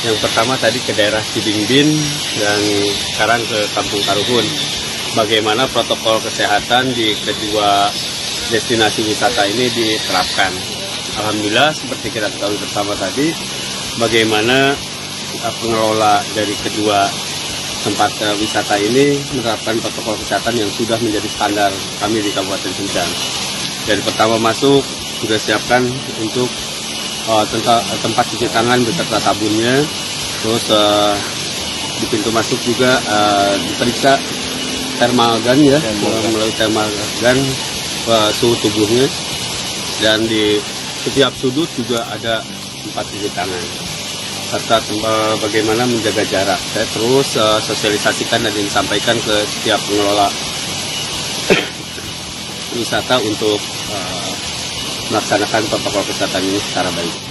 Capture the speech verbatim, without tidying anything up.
Yang pertama tadi ke daerah Cibingbin dan sekarang ke Kampung Karuhun. Bagaimana protokol kesehatan di kedua destinasi wisata ini diterapkan. Alhamdulillah seperti kita ketahui bersama tadi, bagaimana pengelola dari kedua tempat wisata ini menerapkan protokol kesehatan yang sudah menjadi standar kami di Kabupaten Sumedang. Dari pertama masuk sudah siapkan untuk uh, tempat, tempat cuci tangan beserta sabunnya, terus uh, di pintu masuk juga uh, diperiksa thermal gun ya, melalui thermal gun uh, suhu tubuhnya, dan di setiap sudut juga ada tempat cuci tangan, serta uh, bagaimana menjaga jarak. Saya terus uh, sosialisasikan dan disampaikan ke setiap pengelola wisata untuk uh, melaksanakan protokol kesehatan ini secara baik.